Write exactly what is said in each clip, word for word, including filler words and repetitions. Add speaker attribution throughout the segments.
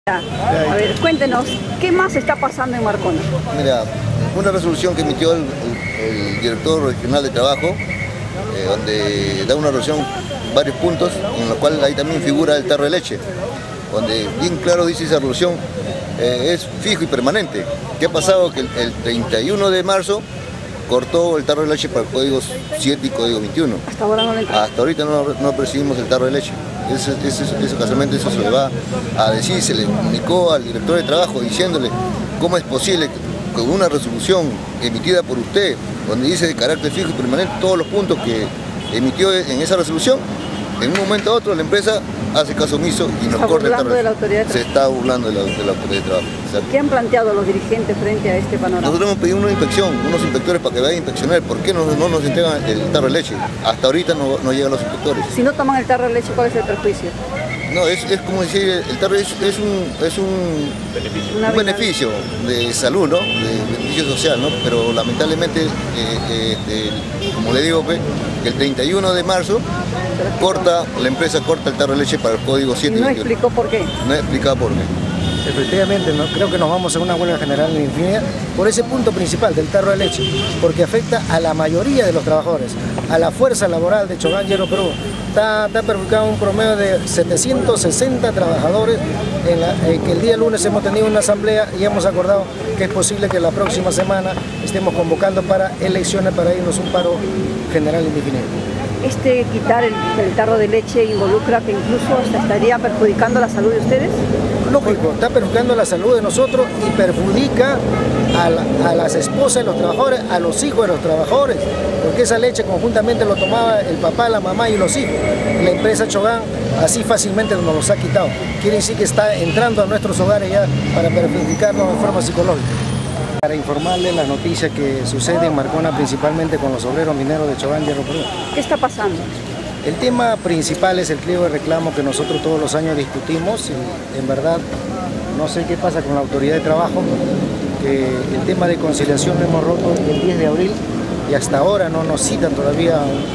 Speaker 1: A ver, cuéntenos, ¿qué más está pasando en Marcona?
Speaker 2: Mira, una resolución que emitió el, el, el director regional de trabajo, eh, donde da una resolución, varios puntos, en los cuales ahí también figura el tarro de leche, donde bien claro dice esa resolución, eh, es fijo y permanente. ¿Qué ha pasado? Que el, el treinta y uno de marzo cortó el tarro de leche para el código siete y código veintiuno.
Speaker 1: Hasta ahora no le entró.
Speaker 2: Hasta ahorita no, no percibimos el tarro de leche. Eso, eso, eso, casualmente eso se le va a decir, se le comunicó al director de trabajo diciéndole cómo es posible que con una resolución emitida por usted, donde dice de carácter fijo y permanente todos los puntos que emitió en esa resolución, en un momento a otro la empresa hace caso omiso y nos corta el tarro.
Speaker 1: De la autoridad de
Speaker 2: se está burlando de la, de la autoridad de trabajo. Exacto.
Speaker 1: ¿Qué han planteado los dirigentes frente a este panorama?
Speaker 2: Nosotros hemos pedido una inspección, unos inspectores para que vayan a inspeccionar por qué no, no nos entregan el tarro de leche. Hasta ahorita no, no llegan los inspectores.
Speaker 1: Si no toman el tarro de leche, ¿cuál es el perjuicio?
Speaker 2: No, es, es como decir, el tarro es, es un, es un beneficio, un beneficio de salud, ¿no? De beneficio social, ¿no? Pero lamentablemente, eh, eh, como le digo, pues, el treinta y uno de marzo corta, la empresa corta el tarro de leche para el código siete.
Speaker 1: ¿Y no explicó por qué?
Speaker 2: No explicado por qué.
Speaker 3: Efectivamente, ¿no? Creo que nos vamos a una huelga general en infinidad por ese punto principal del tarro de leche, porque afecta a la mayoría de los trabajadores, a la fuerza laboral de Chogán Hierro Perú. Está, está perjudicado un promedio de setecientos sesenta trabajadores, en la, eh, que el día lunes hemos tenido una asamblea y hemos acordado que es posible que la próxima semana estemos convocando para elecciones para irnos a un paro general indefinido.
Speaker 1: ¿Este quitar el, el tarro de leche involucra que incluso hasta estaría perjudicando la salud de ustedes?
Speaker 3: Lógico, está perjudicando la salud de nosotros y perjudica a, la, a las esposas de los trabajadores, a los hijos de los trabajadores, porque esa leche conjuntamente lo tomaba el papá, la mamá y los hijos. La empresa Chogán así fácilmente nos los ha quitado. Quiere decir que está entrando a nuestros hogares ya para perjudicarnos de forma psicológica. Para informarles las noticias que suceden en Marcona, principalmente con los obreros mineros de Chogán Hierro Perú.
Speaker 1: ¿Qué está pasando?
Speaker 3: El tema principal es el pliego de reclamo que nosotros todos los años discutimos. Y en verdad, no sé qué pasa con la autoridad de trabajo, que el tema de conciliación lo hemos roto el diez de abril y hasta ahora no nos citan todavía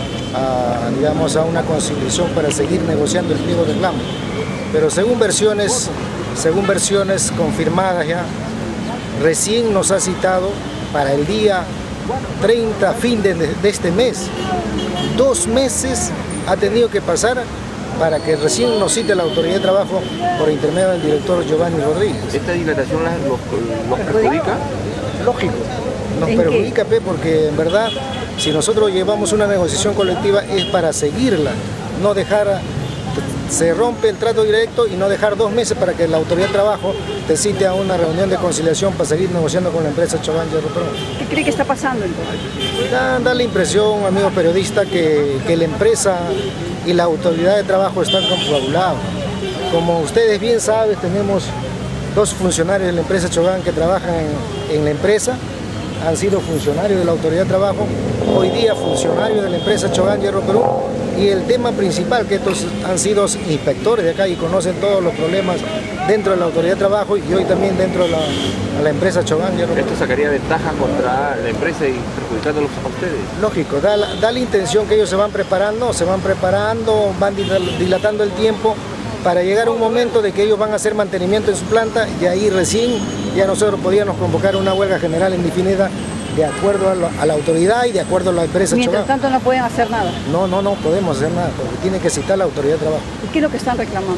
Speaker 3: a, digamos, a una conciliación para seguir negociando el pliego de reclamo. Pero según versiones, según versiones confirmadas ya, recién nos ha citado para el día treinta, fin de, de este mes. Dos meses ha tenido que pasar para que recién nos cite la autoridad de trabajo por intermedio del director Giovanni Rodríguez.
Speaker 4: ¿Esta dilatación los, los perjudica?
Speaker 3: Lógico, nos perjudica, pe, porque en verdad si nosotros llevamos una negociación colectiva es para seguirla, no dejar, se rompe el trato directo y no dejar dos meses para que la autoridad de trabajo te cite a una reunión de conciliación para seguir negociando con la empresa Chogán Hierro Perú.
Speaker 1: ¿Qué cree que está pasando entonces?
Speaker 3: Da, da la impresión, amigo periodista, que, que la empresa y la autoridad de trabajo están confabulados. Como ustedes bien saben, tenemos dos funcionarios de la empresa Chogán que trabajan en, en la empresa, han sido funcionarios de la autoridad de trabajo, hoy día funcionarios de la empresa Chogán Hierro Perú, y el tema principal, que estos han sido inspectores de acá y conocen todos los problemas dentro de la autoridad de trabajo y hoy también dentro de la, de la empresa Chogán Hierro Perú.
Speaker 4: ¿Esto sacaría ventaja contra la empresa y perjudicándolos a ustedes?
Speaker 3: Lógico, da la, da la intención que ellos se van preparando, se van preparando, van dilatando el tiempo para llegar a un momento de que ellos van a hacer mantenimiento en su planta y ahí recién ya nosotros podíamos convocar una huelga general indefinida de acuerdo a la, a la autoridad y de acuerdo a la empresa
Speaker 1: Mientras
Speaker 3: Chogán.
Speaker 1: tanto no pueden hacer nada.
Speaker 3: No, no, no podemos hacer nada, porque tiene que citar la autoridad de trabajo.
Speaker 1: ¿Y qué es lo que están reclamando?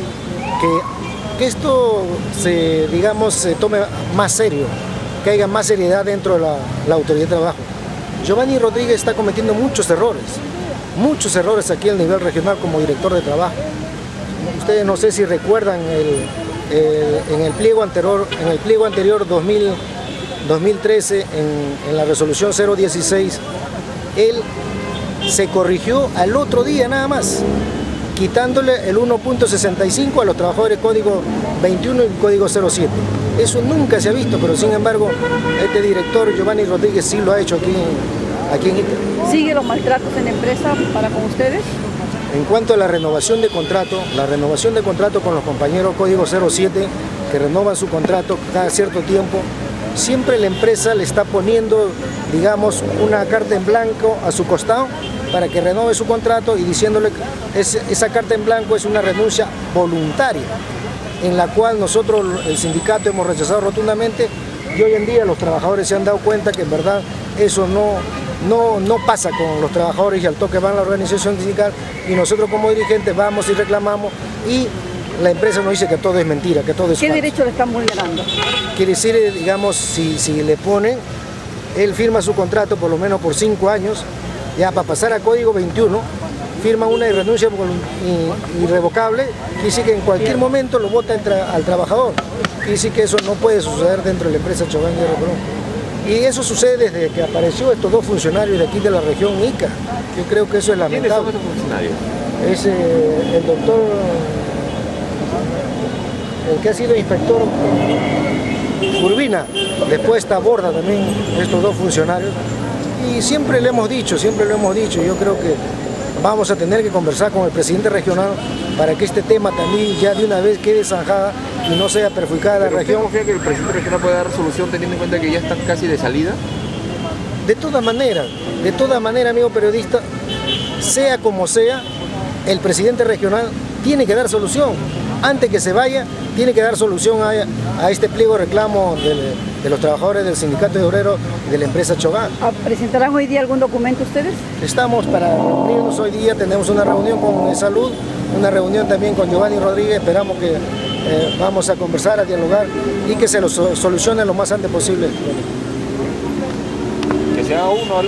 Speaker 3: Que, que esto se, digamos, se tome más serio, que haya más seriedad dentro de la, la autoridad de trabajo. Giovanni Rodríguez está cometiendo muchos errores, muchos errores aquí a nivel regional como director de trabajo. Ustedes no sé si recuerdan el, el, en el pliego anterior, en el pliego anterior dos mil trece, en, en la resolución cero dieciséis, él se corrigió al otro día nada más, quitándole el uno punto sesenta y cinco a los trabajadores código veintiuno y código cero siete. Eso nunca se ha visto, pero sin embargo este director Giovanni Rodríguez sí lo ha hecho aquí, aquí en Ica.
Speaker 1: ¿Sigue los maltratos en la empresa para con ustedes?
Speaker 3: En cuanto a la renovación de contrato, la renovación de contrato con los compañeros código cero siete que renovan su contrato cada cierto tiempo, siempre la empresa le está poniendo, digamos, una carta en blanco a su costado para que renove su contrato y diciéndole que esa carta en blanco es una renuncia voluntaria. en la cual nosotros, el sindicato, hemos rechazado rotundamente, y hoy en día los trabajadores se han dado cuenta que en verdad eso no, no, no pasa con los trabajadores y al toque van a la organización sindical, y nosotros como dirigentes vamos y reclamamos, y la empresa nos dice que todo es mentira, que todo es
Speaker 1: ¿Qué
Speaker 3: falso.
Speaker 1: derecho le están vulnerando?
Speaker 3: Quiere decir, digamos, si, si le ponen, él firma su contrato por lo menos por cinco años, ya para pasar a código veintiuno, firma una renuncia irrevocable, quiere decir que en cualquier momento lo vota al trabajador. Quiere decir que eso no puede suceder dentro de la empresa Chogán Hierro Perú. Y eso sucede desde que apareció estos dos funcionarios de aquí de la región Ica. Yo creo que eso es lamentable.
Speaker 4: ¿Quiénes son estos funcionarios?
Speaker 3: Es eh, el doctor, el que ha sido inspector Urbina, después está Borda también, estos dos funcionarios. Y siempre le hemos dicho, siempre lo hemos dicho, yo creo que vamos a tener que conversar con el presidente regional para que este tema también ya de una vez quede zanjada y no sea perjudicada la
Speaker 4: ¿Pero
Speaker 3: región.
Speaker 4: usted confía que el presidente regional puede dar solución teniendo en cuenta que ya están casi de salida?
Speaker 3: De todas maneras, de todas maneras, amigo periodista, sea como sea, el presidente regional tiene que dar solución. Antes que se vaya, tiene que dar solución a, a este pliego de reclamo de, de los trabajadores del sindicato de obreros y de la empresa Chogán.
Speaker 1: ¿Presentarán hoy día algún documento ustedes?
Speaker 3: Estamos para reunirnos hoy día, tenemos una reunión con Salud, una reunión también con Giovanni Rodríguez, esperamos que eh, vamos a conversar, a dialogar y que se lo solucione lo más antes posible.
Speaker 4: Que sea uno